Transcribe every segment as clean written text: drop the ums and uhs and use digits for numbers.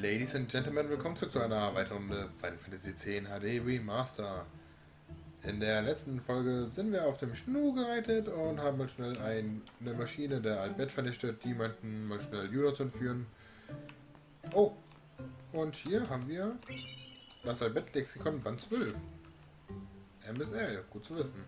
Ladies and Gentlemen, willkommen zurück zu einer weiteren Runde Final Fantasy X HD Remaster. In der letzten Folge sind wir auf dem Schnu gereitet und haben mal schnell eine Maschine der Albert vernichtet. Die meinten mal schnell Judah zu entführen. Oh, und hier haben wir das Albert Lexikon Band 12. MSL, gut zu wissen.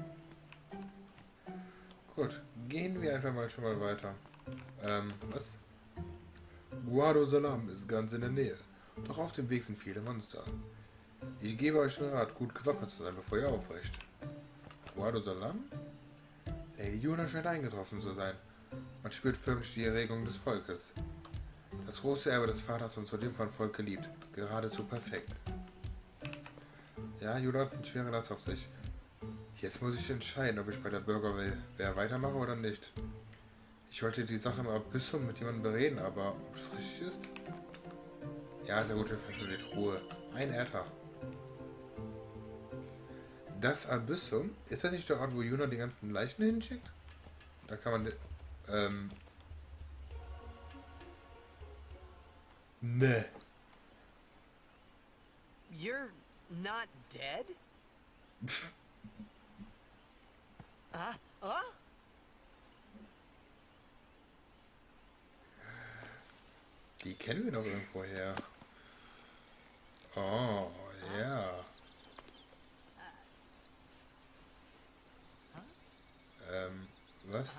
Gut, gehen wir einfach mal schon mal weiter. Was? Guado Salam ist ganz in der Nähe, doch auf dem Weg sind viele Monster. Ich gebe euch den Rat, gut gewappnet zu sein, bevor ihr aufbrecht. Guado Salam? Lady Yuna scheint eingetroffen zu sein. Man spürt förmlich die Erregung des Volkes. Das große Erbe des Vaters und zudem von Volk geliebt. Geradezu perfekt. Ja, Yuna hat eine schwere Last auf sich. Jetzt muss ich entscheiden, ob ich bei der Bürgerwehr weitermache oder nicht. Ich wollte die Sache im Abyssum mit jemandem bereden, aber ob das richtig ist? Ja, sehr gut, steht Ruhe. Ein Äther. Das Abyssum? Ist das nicht der Ort, wo Yuna die ganzen Leichen hinschickt? Da kann man... Ne. You're not dead? Die kennen wir doch irgendwo her. Oh, ja. Was?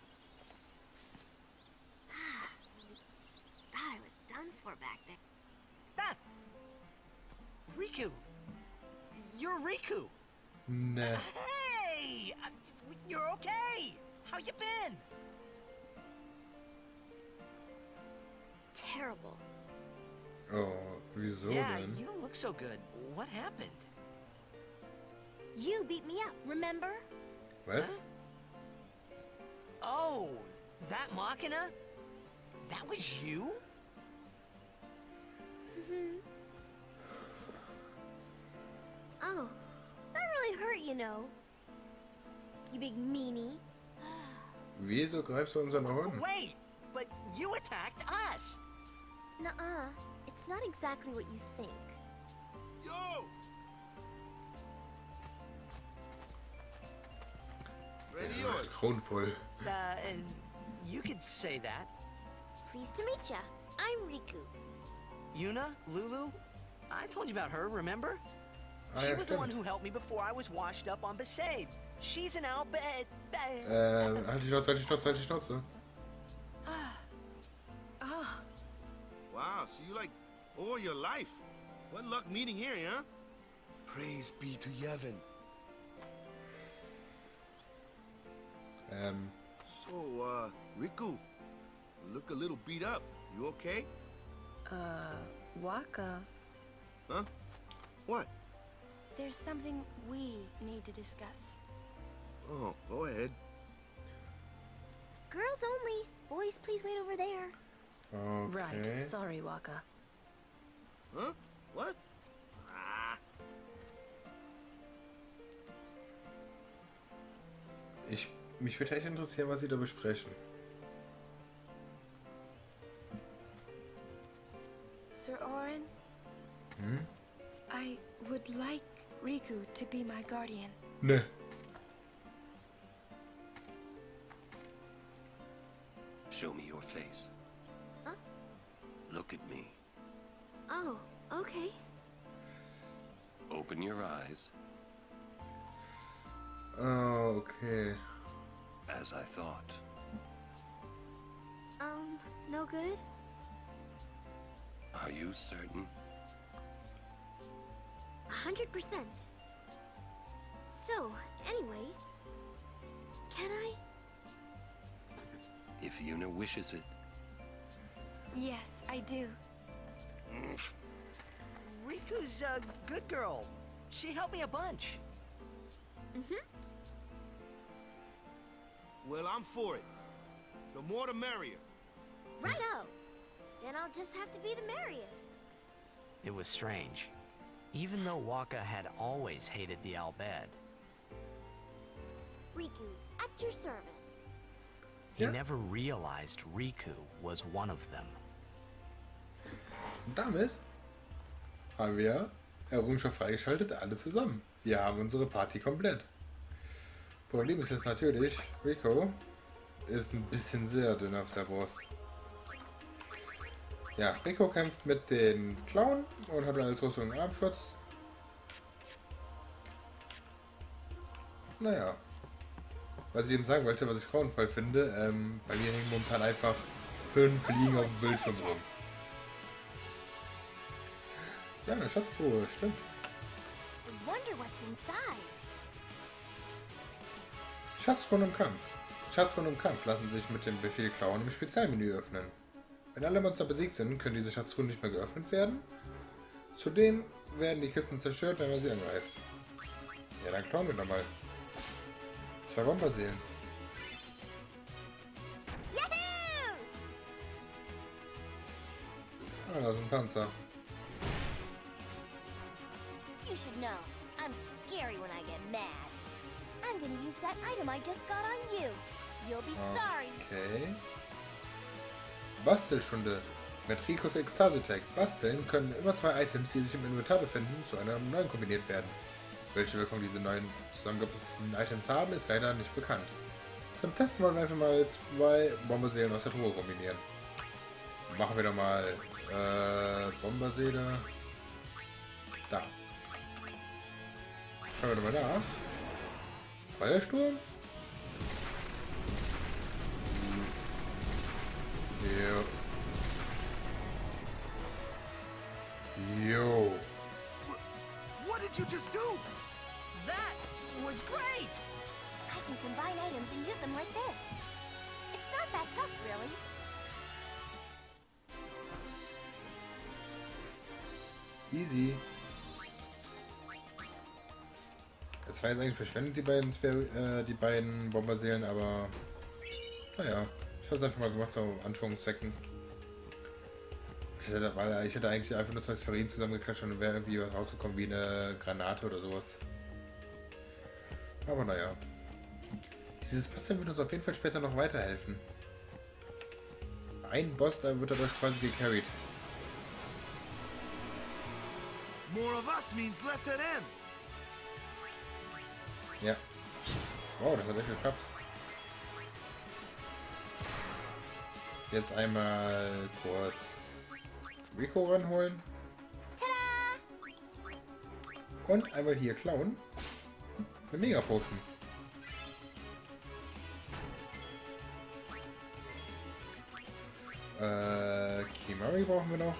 Thought I was done for back there. Ah! Riku! You're Riku! Ne. Hey! You're okay! How you been? Terrible. Oh, wieso Yeah, denn? you don't look so good. What happened? You beat me up, remember? Was? Oh, that Machina? That was you? Oh, that really hurt, you know. You big meanie. Wieso greifst du unseren Hund? Wait, but you attacked us! Nuh-uh. It's not exactly what you think. Yo! Ready yours. Grauenvoll. You could say that. Pleased to meet ya. I'm Riku. Yuna, Lulu, I told you about her, remember? Ah, She ja, was the one stimmt. who helped me before I was washed up on Besaid. She's an Albed. Halt die Schnauze, halt die Schnauze, halt die Schnauze. Wow, so you like all your life. What luck meeting here, huh? Praise be to Yevon. So, Riku, you look a little beat up. You okay? Waka, Huh? What? there's something we need to discuss. Oh, go ahead. Girls only. Boys, please wait over there. Okay. Right. Sorry, Waka. Huh? What? Ah, Mich würde echt interessieren, was Sie da besprechen. Sir Orin? Hm? I would like Riku to be my guardian. Ne. Show me your face. Huh? Look at me. Oh, okay. Open your eyes, Oh, okay. as I thought. No good? Are you certain? 100%. So, anyway, can I? If Yuna wishes it. Yes, I do. Riku's a good girl. She helped me a bunch. well, I'm for it. The more the merrier. Righto. Then I'll just have to be the merriest. It was strange. Even though Waka had always hated the Albed, Riku, at your service. he Yeah. never realized Riku was one of them. damit haben wir Errungenschaft freigeschaltet, alle zusammen. Wir haben unsere Party komplett. Problem ist jetzt natürlich, Rico ist ein bisschen sehr dünn auf der Brust. Ja, Rico kämpft mit den Clown und hat als Rüstung einen Armschutz. Naja. Was ich eben sagen wollte, was ich grauenvoll finde, bei mir hängen momentan einfach 5 Fliegen auf dem Bildschirm rum. Ja, eine Schatztruhe, stimmt. I wonder what's inside. Schatztruhen im Kampf. Schatztruhen im Kampf lassen sich mit dem Befehl Klauen im Spezialmenü öffnen. Wenn alle Monster besiegt sind, können diese Schatztruhen nicht mehr geöffnet werden. Zudem werden die Kisten zerstört, wenn man sie angreift. Ja, dann klauen wir nochmal. 2 Bomberseelen. Yahoo! Ah, da ist ein Panzer. You should know, I'm scary when I get mad. I'm gonna use that item I just got on you. You'll be sorry. Okay. Bastelstunde. Mit Ricos Ekstase-Tag. Basteln können immer 2 Items, die sich im Inventar befinden, zu einem neuen kombiniert werden. Welche Wirkung diese neuen zusammengepassten Items haben, ist leider nicht bekannt. Zum Testen wollen wir einfach mal 2 Bomberseelen aus der Truhe kombinieren. Machen wir doch mal Bomberseele. Da. Schauen wir doch mal nach. Feuersturm. Jo. Jo. What did you just do? That was great! I can combine items and use them like this. It's not that tough, really. Easy. Es war jetzt eigentlich verschwendet, die beiden Bomberseelen, aber naja, ich habe es einfach mal gemacht, so Anschauungszwecken. Ich hätte eigentlich einfach nur 2 Sphärien zusammengeklatscht und wäre irgendwie was rausgekommen wie eine Granate oder sowas. Aber naja. Dieses Basteln wird uns auf jeden Fall später noch weiterhelfen. Ein Boss, da wird er doch quasi gecarried. More of us means less of them. Ja. Wow, das hat echt geklappt. Jetzt einmal kurz Rico ranholen. Ta-da! Und einmal hier klauen. Eine Mega Potion. Kimari brauchen wir noch.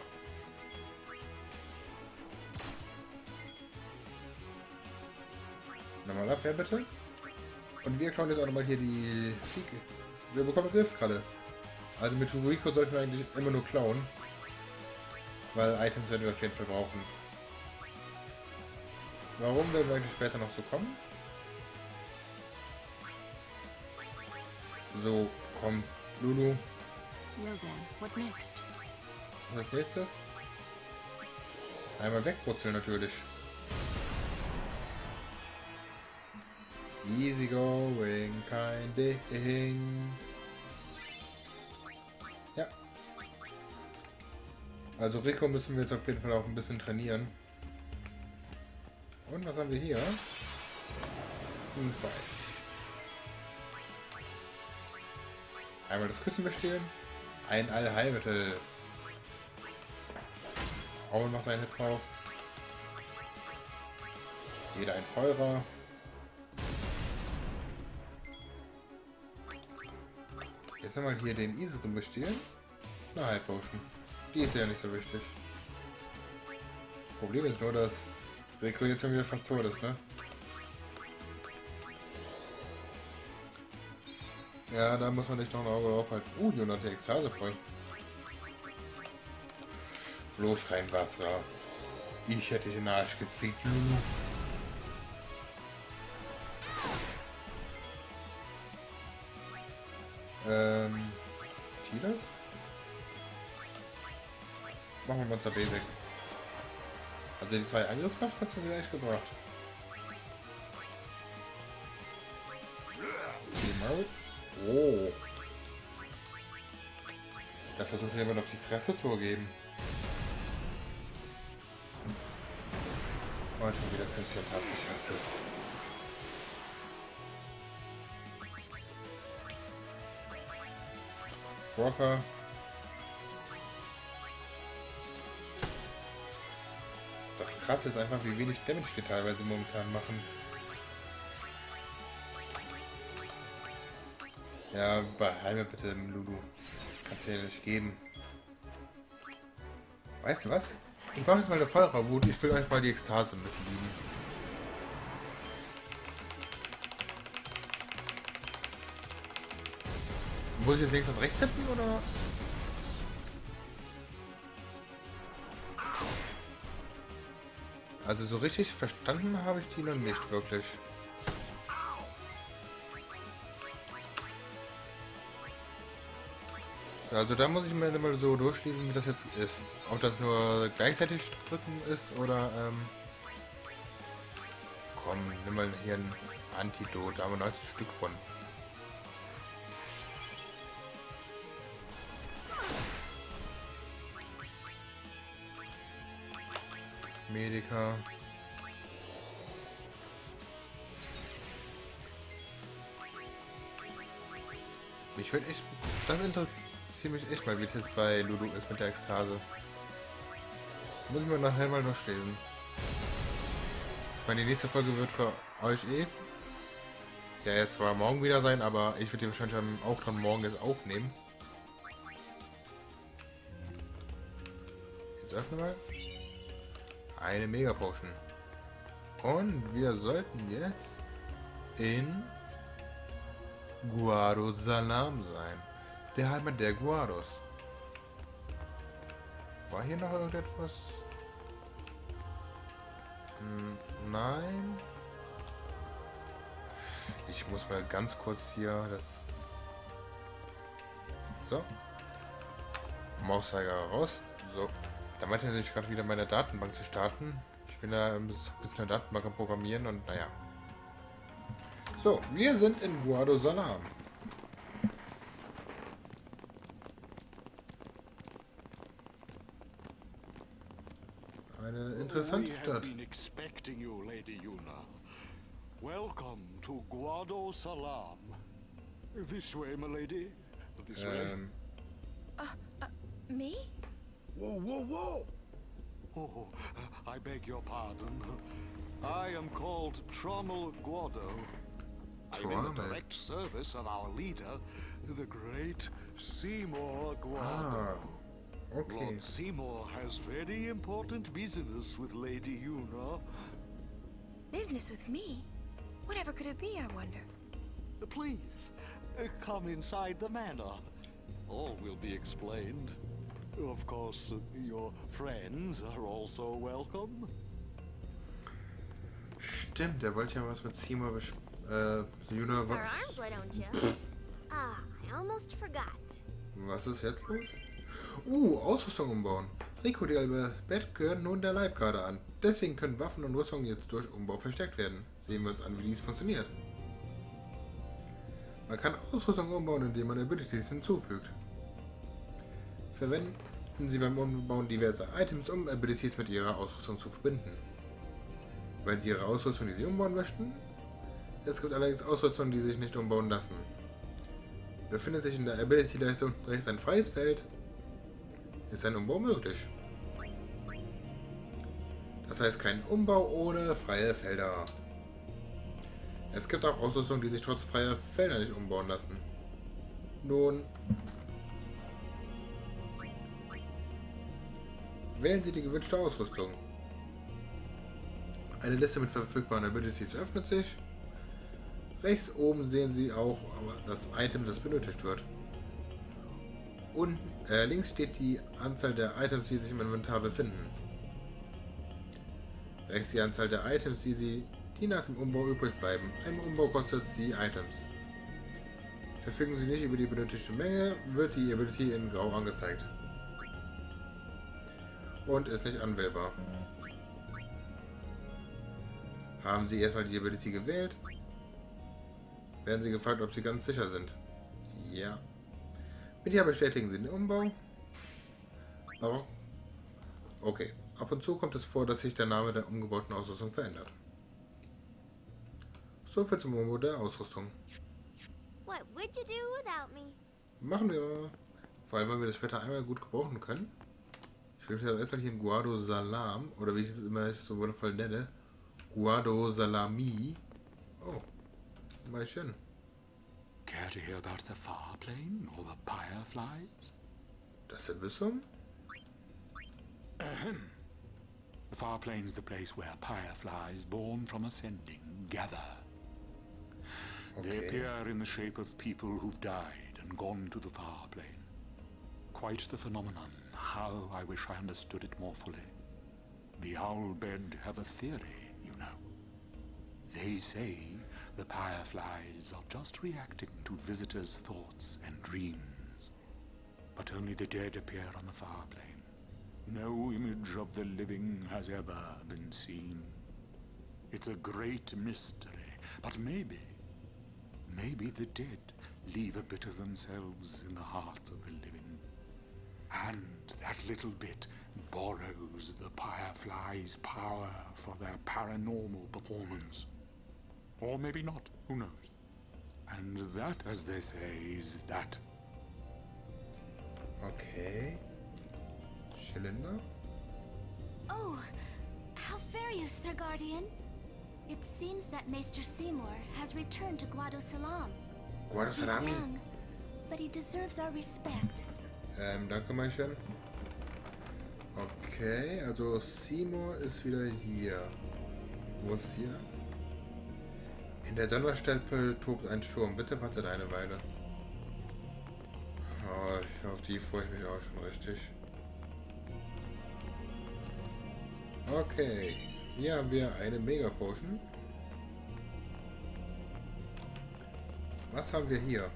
Nochmal Abwehr bitte. Und wir klauen jetzt auch nochmal hier die Fliege. Wir bekommen Griffkralle. Also mit Rico sollten wir eigentlich immer nur klauen. Weil Items werden wir auf jeden Fall brauchen. Warum werden wir eigentlich später noch so kommen? So, komm, Lulu. Well then, what next? Was ist nächstes? Einmal wegbrutzeln natürlich. Easy going, kein Ding. Ja. Also Rico müssen wir jetzt auf jeden Fall auch ein bisschen trainieren. Und was haben wir hier? Ein Pfeil. Einmal das Küssen bestehlen. Ein Allheilmittel. Raul macht einen Hit drauf. Jeder ein Feurer. Jetzt haben wir hier den Iseren bestehlen. Eine High Potion. Die ist ja nicht so wichtig. Problem ist nur, dass Rico jetzt schon wieder fast tot ist, ne? Ja, da muss man nicht noch ein Auge drauf halten. Juna hat die Ekstase voll. Bloß kein Wasser. Ich hätte den Arsch gefickt, Lulu. Tilas? Machen wir Monster Basic. Also die 2 Angriffskraft hat es mir gleich gebracht. Oh. Da versucht jemand auf die Fresse zu geben. Mann, schon wieder Christian Tanz, ich hasse es. Walker. Das Krasse ist einfach, wie wenig Damage wir teilweise momentan machen. Ja, beheime bitte, Lulu. Kannst du ja nicht geben. Weißt du was? Ich mache jetzt mal eine Feuerwut. Ich will euch mal die Ekstase ein bisschen lieben. Muss ich jetzt links und rechts tippen, oder? Also so richtig verstanden habe ich die noch nicht wirklich. Also da muss ich mir mal so durchlesen, wie das jetzt ist. Ob das nur gleichzeitig drücken ist oder komm, nimm mal hier ein Antidot, da haben wir 90 Stück von. Medica. Mich würde echt, das interessiert mich echt mal, wie es jetzt bei Lulu ist mit der Ekstase. Muss ich mir nachher mal durchlesen. Ich meine, die nächste Folge wird für euch ja jetzt zwar morgen wieder sein, aber ich würde die wahrscheinlich auch dann morgen jetzt aufnehmen. Jetzt öffnen wir eine Mega Potion. Und wir sollten jetzt in Guado Salam sein. Der Heimat der Guados. War hier noch irgendetwas? Nein. Ich muss mal ganz kurz hier das... So. Mauszeiger raus. So. Da meinte er nämlich gerade wieder meine Datenbank zu starten. Ich bin da ein bisschen eine Datenbank am Programmieren und naja. So, wir sind in Guado Salam. Eine interessante Stadt. We have been expecting you, Lady Yuna. Welcome to Guado Salam. This way, my lady. This way. Me? Whoa, whoa, whoa! Oh, I beg your pardon. I am called Trommel Guado. I'm in the direct service of our leader, the great Seymour Guado. Okay. Lord Seymour has very important business with Lady Yuna. Business with me? Whatever could it be, I wonder? Please, come inside the manor. All will be explained. Of course, your friends are also welcome. Stimmt, der wollte ja was mit Seymour Yuna. Star Arms, why don't you? Ah, I almost forgot. Was ist jetzt los? Ausrüstung umbauen. Rico und die Albert gehören nun der Leibgarde an. Deswegen können Waffen und Rüstung jetzt durch Umbau verstärkt werden. Sehen wir uns an, wie dies funktioniert. Man kann Ausrüstung umbauen, indem man Abilities hinzufügt. Verwenden Sie beim Umbauen diverse Items, um Abilities mit Ihrer Ausrüstung zu verbinden. Wenn Sie Ihre Ausrüstung, die Sie umbauen möchten, es gibt allerdings Ausrüstungen, die sich nicht umbauen lassen. Befindet sich in der Ability-Leiste unten rechts ein freies Feld, ist ein Umbau möglich. Das heißt kein Umbau ohne freie Felder. Es gibt auch Ausrüstungen, die sich trotz freier Felder nicht umbauen lassen. Nun, wählen Sie die gewünschte Ausrüstung. Eine Liste mit verfügbaren Abilities öffnet sich. Rechts oben sehen Sie auch das Item, das benötigt wird. Und links steht die Anzahl der Items, die sich im Inventar befinden. Rechts die Anzahl der Items, die nach dem Umbau übrig bleiben. Ein Umbau kostet Sie Items. Verfügen Sie nicht über die benötigte Menge, wird die Ability in Grau angezeigt. Und ist nicht anwählbar. Haben Sie erstmal die Ability gewählt, werden Sie gefragt, ob Sie ganz sicher sind. Ja. Mit Ja bestätigen Sie den Umbau. Okay, ab und zu kommt es vor, dass sich der Name der umgebauten Ausrüstung verändert. So viel zum Umbau der Ausrüstung. What would you do without me? Machen wir. Vor allem, weil wir das später einmal gut gebrauchen können. Ich will mich aber erstmal hier in Guado Salam, oder wie ich es immer so wundervoll nenne, Guado Salami. Oh, mal schön. Care to hear about the Farplane or the Fireflies? Das Abyssum? The Farplane's the place where fireflies born from ascending gather. They appear in the shape of people who've died and gone to the Farplane. Quite the phenomenon. How I wish I understood it more fully. The Owlbed have a theory, you know. They say the fireflies are just reacting to visitors' thoughts and dreams. But only the dead appear on the Farplane. No image of the living has ever been seen. It's a great mystery, but maybe the dead leave a bit of themselves in the hearts of the living. And that little bit borrows the Firefly's power for their paranormal performance. Or maybe not, who knows? And that, as they say, is that. Okay. Zylinder? Oh, how fare you, Sir Guardian? It seems that Maester Seymour has returned to Guado Salam. Guado He's Salami? young, but he deserves our respect. Danke, mein Schön. Okay, also Seymour ist wieder hier. Wo ist hier? In der Donnerstempel tobt ein Sturm. Bitte wartet eine Weile. Oh, auf die freue ich mich auch schon richtig. Okay, hier haben wir eine Mega Potion. Was haben wir hier?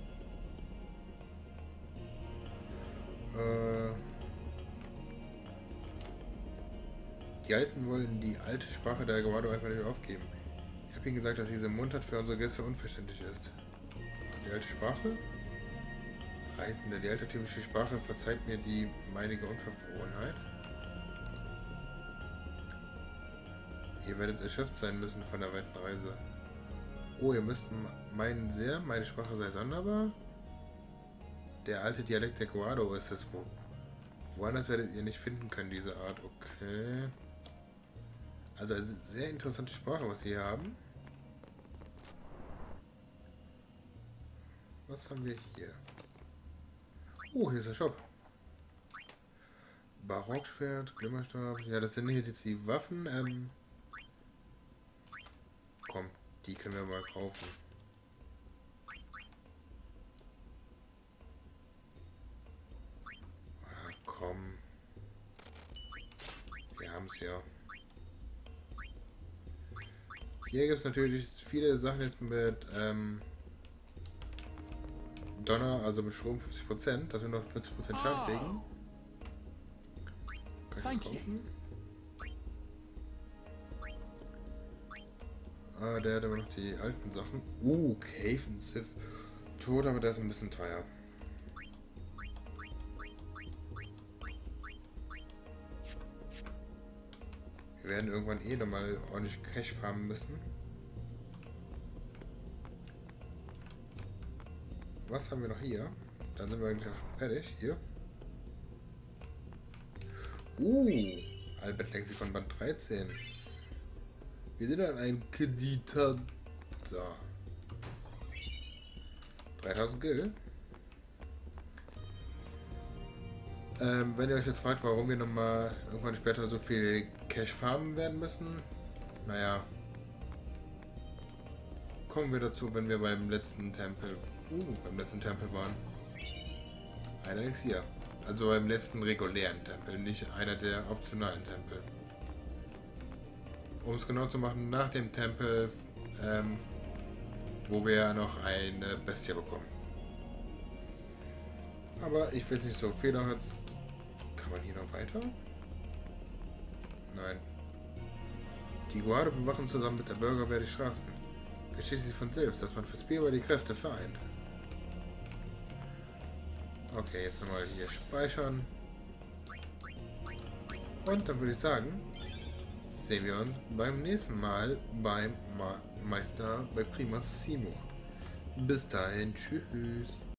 Die Alten wollen die alte Sprache der Guado einfach nicht aufgeben. Ich habe ihnen gesagt, dass diese Mundart für unsere Gäste unverständlich ist. Die alte Sprache? Reisende, die altertümliche Sprache verzeiht mir die meinige Unverfrorenheit. Ihr werdet erschöpft sein müssen von der weiten Reise. Oh, ihr müsst meinen sehr, meine Sprache sei sonderbar? Der alte Dialekt der Guado ist es. Woanders werdet ihr nicht finden können, diese Art. Okay. Also eine sehr interessante Sprache, was wir hier haben. Was haben wir hier? Oh, hier ist der Shop. Barockschwert, Glimmerstab. Ja, das sind hier jetzt die Waffen. Komm, die können wir mal kaufen. Ah, komm. Wir haben es ja. Hier gibt es natürlich viele Sachen jetzt mit Donner, also mit Strom 50%, dass wir noch 40% Schaden kriegen. Kann ich das kaufen? Ah, der hat aber noch die alten Sachen. Cave and Sith. Tot, aber der ist ein bisschen teuer. Wir werden irgendwann nochmal ordentlich Cash farmen müssen. Was haben wir noch hier? Dann sind wir eigentlich auch schon fertig. Hier. Albert Lexikon Band 13. Wir sind an einem Kreditor. So. 3000 Gil. Wenn ihr euch jetzt fragt, warum wir nochmal irgendwann später so viel Cash farmen werden müssen, naja, kommen wir dazu, wenn wir beim letzten Tempel waren. Ein Elixier. Also beim letzten regulären Tempel, nicht einer der optionalen Tempel. Um es genau zu machen, nach dem Tempel, wo wir noch eine Bestie bekommen. Aber ich will es nicht so fehlerhaft. Kann man hier noch weiter? Nein. Die Guardo bewachen zusammen mit der Bürgerwehr die Straßen. Versteht sich von selbst, dass man für Spielball die Kräfte vereint. Okay, jetzt nochmal hier speichern. Und dann würde ich sagen, sehen wir uns beim nächsten Mal beim Meister bei Prima Seymour. Bis dahin, tschüss.